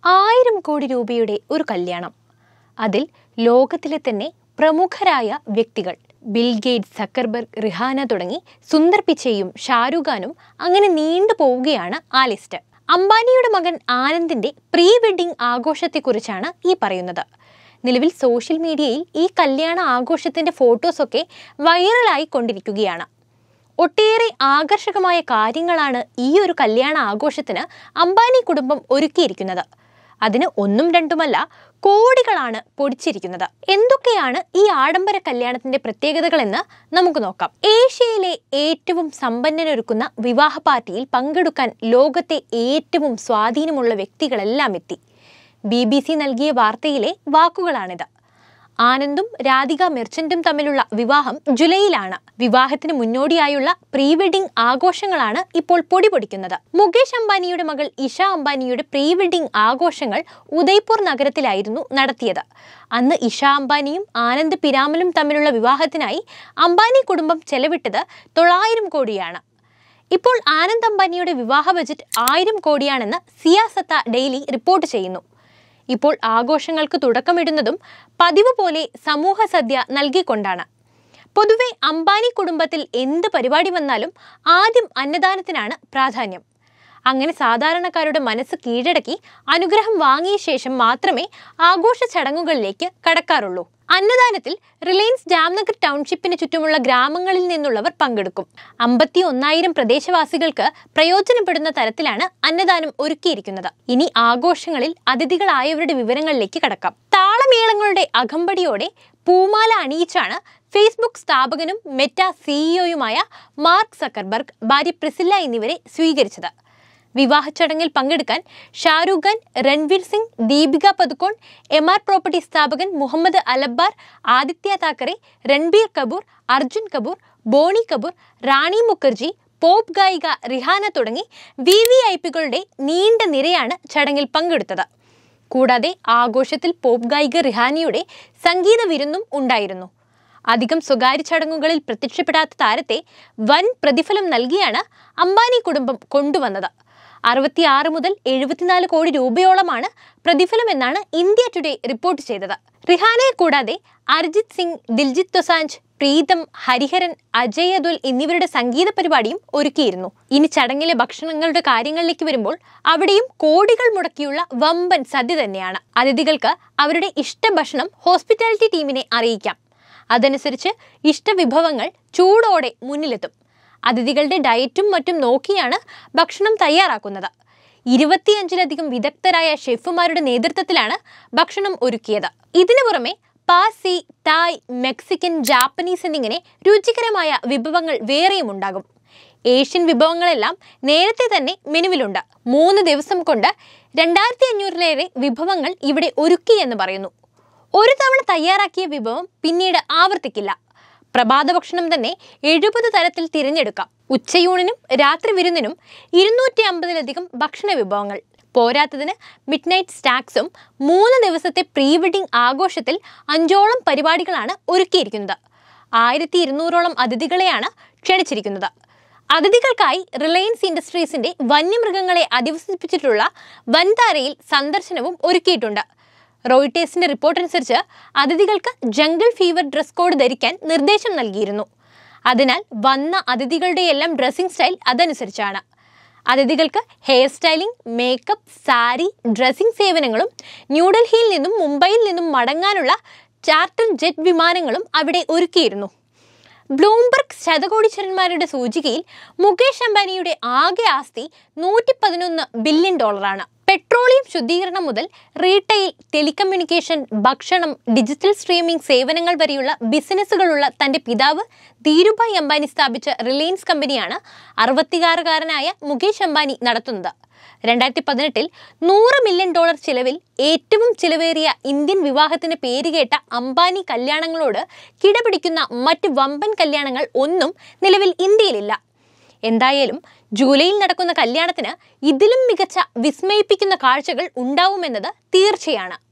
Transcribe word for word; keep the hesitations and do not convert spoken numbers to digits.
ആയിരം കോടി രൂപയുടെ ഒരു കല്യാണം. അതിൽ ലോകത്തിലെ തന്നെ പ്രമുഖരായ വ്യക്തികൾ ബിൽ ഗേറ്റ്സ്, സക്കർബർഗ്, റിഹാന തുടങ്ങി സുന്ദർ പിച്ചൈയും ഷാരൂഖ് ഖാനും അങ്ങനെ നീണ്ടു പോവുകയാണ് ആ ലിസ്റ്റ്. അംബാനിയുടെ മകൻ ആനന്ദിന്റെ പ്രീ വെഡിംഗ് ആഘോഷത്തെക്കുറിച്ചാണ് ഈ പറയുന്നത്. നിലവിൽ സോഷ്യൽ മീഡിയയിൽ ഈ കല്യാണ ആഘോഷത്തിന്റെ ഫോട്ടോസൊക്കെ വൈറലായി കൊണ്ടിരിക്കുകയാണ്. ഒട്ടേറെ ആകർഷകമായ കാര്യങ്ങളാണ് ഈ ഒരു കല്യാണ ആഘോഷത്തിന് അംബാനി കുടുംബം ഒരുക്കിയിരിക്കുന്നത്. അതിന് ഒന്നും രണ്ടുമല്ല, കോടികളാണ് പൊടിച്ചിരിക്കുന്നത്. എന്തൊക്കെയാണ് ഈ ആഡംബര കല്യാണത്തിന്റെ പ്രത്യേകതകളെന്ന് നമുക്ക് നോക്കാം. ഏഷ്യയിലെ ഏറ്റവും സമ്പന്നനൊരുക്കുന്ന വിവാഹ പാർട്ടിയിൽ പങ്കെടുക്കാൻ ലോകത്തെ ഏറ്റവും സ്വാധീനമുള്ള വ്യക്തികളെല്ലാം എത്തി. ബി ബി സി നൽകിയ വാർത്തയിലെ വാക്കുകളാണിത്. ആനന്ദും രാധിക മെർച്ചന്റും തമ്മിലുള്ള വിവാഹം ജൂലൈയിലാണ്. വിവാഹത്തിന് മുന്നോടിയായുള്ള പ്രീ വെഡിംഗ് ആഘോഷങ്ങളാണ് ഇപ്പോൾ പൊടിപൊടിക്കുന്നത്. മുകേഷ് അംബാനിയുടെ മകൾ ഇഷ അംബാനിയുടെ പ്രീ വെഡിംഗ് ആഘോഷങ്ങൾ ഉദയ്പൂർ നഗരത്തിലായിരുന്നു നടത്തിയത്. അന്ന് ഇഷ അംബാനിയും ആനന്ദ് പിരാമലും തമ്മിലുള്ള വിവാഹത്തിനായി അംബാനി കുടുംബം ചെലവിട്ടത് തൊള്ളായിരം കോടിയാണ്. ഇപ്പോൾ ആനന്ദ് അംബാനിയുടെ വിവാഹ ബജറ്റ് ആയിരം കോടിയാണെന്ന് സിയാസത്ത ഡെയിലി റിപ്പോർട്ട് ചെയ്യുന്നു. ഇപ്പോൾ ആഘോഷങ്ങൾക്ക് തുടക്കമിടുന്നതും പതിവ് പോലെ സമൂഹ സദ്യ നൽകിക്കൊണ്ടാണ്. പൊതുവെ അംബാനി കുടുംബത്തിൽ എന്ത് പരിപാടി വന്നാലും ആദ്യം അന്നദാനത്തിനാണ് പ്രാധാന്യം. അങ്ങനെ സാധാരണക്കാരുടെ മനസ്സ് കീഴടക്കി അനുഗ്രഹം വാങ്ങിയ ശേഷം മാത്രമേ ആഘോഷ ചടങ്ങുകളിലേക്ക് കടക്കാറുള്ളൂ. അന്നദാനത്തിൽ റിലയൻസ് ജാംനഗർ ടൗൺഷിപ്പിന് ചുറ്റുമുള്ള ഗ്രാമങ്ങളിൽ നിന്നുള്ളവർ പങ്കെടുക്കും. അമ്പത്തി ഒന്നായിരം പ്രദേശവാസികൾക്ക് പ്രയോജനപ്പെടുന്ന തരത്തിലാണ് അന്നദാനം ഒരുക്കിയിരിക്കുന്നത്. ഇനി ആഘോഷങ്ങളിൽ അതിഥികളായവരുടെ വിവരങ്ങളിലേക്ക് കടക്കാം. താളമേളങ്ങളുടെ അകമ്പടിയോടെ പൂമാല അണിയിച്ചാണ് ഫേസ്ബുക്ക് സ്ഥാപകനും മെറ്റ സിഇഒയുമായ മാർക്ക് സക്കർബർഗ് ഭാര്യ പ്രിസില്ല എന്നിവരെ സ്വീകരിച്ചത്. വിവാഹ ചടങ്ങിൽ പങ്കെടുക്കാൻ Shahrukh Khan, Ranveer Singh, Deepika Padukone, Emaar property സ്ഥാപകൻ Mohamed Alabbar, Aaditya Thackeray, Ranbir Kapoor, Arjun Kapoor, Boney Kapoor, Rani Mukerji, pop ഗായിക റിഹാന തുടങ്ങി വി വി ഐ പികളുടെ നീണ്ട നിരയാണ് ചടങ്ങിൽ പങ്കെടുത്തത്. കൂടാതെ ആഘോഷത്തിൽ പോപ്പ് ഗായിക റിഹാനയുടെ സംഗീത വിരുന്നും ഉണ്ടായിരുന്നു. അധികം സ്വകാര്യ ചടങ്ങുകളിൽ പ്രത്യക്ഷപ്പെടാത്ത താരത്തെ വൻ പ്രതിഫലം നൽകിയാണ് അംബാനി കുടുംബം കൊണ്ടുവന്നത്. അറുപത്തിയാറ് മുതൽ എഴുപത്തിനാല് കോടി രൂപയോളമാണ് പ്രതിഫലമെന്നാണ് ഇന്ത്യ ടുഡേ റിപ്പോർട്ട് ചെയ്തത്. റിഹാനയെ കൂടാതെ അരിജിത് സിംഗ്, ദിൽജിത്ത് ദൊസാഞ്ച്, പ്രീതം, ഹരിഹരൻ, അജയ് അതുൽ എന്നിവരുടെ സംഗീത പരിപാടിയും ഒരുക്കിയിരുന്നു. ഇനി ചടങ്ങിലെ ഭക്ഷണങ്ങളുടെ കാര്യങ്ങളിലേക്ക് വരുമ്പോൾ അവിടെയും കോടികൾ മുടക്കിയുള്ള വമ്പൻ സദ്യ തന്നെയാണ്. അതിഥികൾക്ക് അവരുടെ ഇഷ്ടഭക്ഷണം ഹോസ്പിറ്റാലിറ്റി ടീമിനെ അറിയിക്കാം. അതനുസരിച്ച് ഇഷ്ടവിഭവങ്ങൾ ചൂടോടെ മുന്നിലെത്തും. അതിഥികളുടെ ഡയറ്റും മറ്റും നോക്കിയാണ് ഭക്ഷണം തയ്യാറാക്കുന്നത്. ഇരുപത്തിയഞ്ചിലധികം വിദഗ്ധരായ ഷെഫുമാരുടെ നേതൃത്വത്തിലാണ് ഭക്ഷണം ഒരുക്കിയത്. ഇതിനു പുറമെ പാസി, തായ്, മെക്സിക്കൻ, ജാപ്പനീസ് എന്നിങ്ങനെ രുചികരമായ വിഭവങ്ങൾ വേറെയും ഉണ്ടാകും. ഏഷ്യൻ വിഭവങ്ങളെല്ലാം നേരത്തെ തന്നെ മെനുവിലുണ്ട്. മൂന്ന് ദിവസം കൊണ്ട് രണ്ടായിരത്തി അഞ്ഞൂറിലേറെ വിഭവങ്ങൾ ഇവിടെ ഒരുക്കി എന്ന് പറയുന്നു. ഒരു തവണ തയ്യാറാക്കിയ വിഭവം പിന്നീട് ആവർത്തിക്കില്ല. പ്രഭാത ഭക്ഷണം തന്നെ എഴുപത് തരത്തിൽ തിരഞ്ഞെടുക്കാം. ഉച്ചയൂണിനും രാത്രി വിരുന്നിനും ഇരുന്നൂറ്റി അമ്പതിലധികം ഭക്ഷണ വിഭവങ്ങൾ. പോരാത്തതിന് മിഡ് നൈറ്റ് സ്നാക്സും. മൂന്ന് ദിവസത്തെ പ്രീ വെഡിംഗ് ആഘോഷത്തിൽ അഞ്ചോളം പരിപാടികളാണ് ഒരുക്കിയിരിക്കുന്നത്. ആയിരത്തി ഇരുന്നൂറോളം അതിഥികളെയാണ് ക്ഷണിച്ചിരിക്കുന്നത്. അതിഥികൾക്കായി റിലയൻസ് ഇൻഡസ്ട്രീസിന്റെ വന്യമൃഗങ്ങളെ അധിവസിപ്പിച്ചിട്ടുള്ള വൻതാരയിൽ സന്ദർശനവും ഒരുക്കിയിട്ടുണ്ട്. റോയിട്ടേഴ്സിന്റെ റിപ്പോർട്ട് അനുസരിച്ച് അതിഥികൾക്ക് ജംഗിൾ ഫീവർ ഡ്രസ് കോഡ് ധരിക്കാൻ നിർദ്ദേശം നൽകിയിരുന്നു. അതിനാൽ വന്ന അതിഥികളുടെയെല്ലാം ഡ്രസ്സിംഗ് സ്റ്റൈൽ അതനുസരിച്ചാണ്. അതിഥികൾക്ക് hair styling, makeup, sari, dressing സേവനങ്ങളും ന്യൂഡൽഹിയിൽ നിന്നും മുംബൈയിൽ നിന്നും മടങ്ങാനുള്ള ചാർട്ടർ ജെറ്റ് വിമാനങ്ങളും അവിടെ ഒരുക്കിയിരുന്നു. ബ്ലൂംബർഗ് ശതകോടീശ്വരന്മാരുടെ സൂചികയിൽ മുകേഷ് അംബാനിയുടെ ആകെ ആസ്തി നൂറ്റി പതിനൊന്ന് ബില്യൺ ഡോളറാണ്. പെട്രോളിയം ശുദ്ധീകരണം മുതൽ റീറ്റെയിൽ, ടെലികമ്മ്യൂണിക്കേഷൻ, ഭക്ഷണം, ഡിജിറ്റൽ സ്ട്രീമിംഗ് സേവനങ്ങൾ വരെയുള്ള ബിസിനസ്സുകളുള്ള തന്റെ പിതാവ് ധീരുഭായ് അംബാനി സ്ഥാപിച്ച റിലയൻസ് കമ്പനിയാണ് അറുപത്തിയാറുകാരനായ മുകേഷ് അംബാനി നടത്തുന്നത്. രണ്ടായിരത്തി പതിനെട്ടിൽ നൂറ് മില്യൺ ഡോളർ ചിലവിൽ ഏറ്റവും ചിലവേറിയ ഇന്ത്യൻ വിവാഹത്തിന് പേരുകേട്ട അംബാനി കല്യാണങ്ങളോട് കിടപിടിക്കുന്ന മറ്റ് വമ്പൻ കല്യാണങ്ങൾ ഒന്നും നിലവിൽ ഇന്ത്യയിലില്ല. എന്തായാലും ജൂലൈയിൽ നടക്കുന്ന കല്യാണത്തിന് ഇതിലും മികച്ച വിസ്മയിപ്പിക്കുന്ന കാഴ്ചകൾ ഉണ്ടാവുമെന്നത് തീർച്ചയാണ്.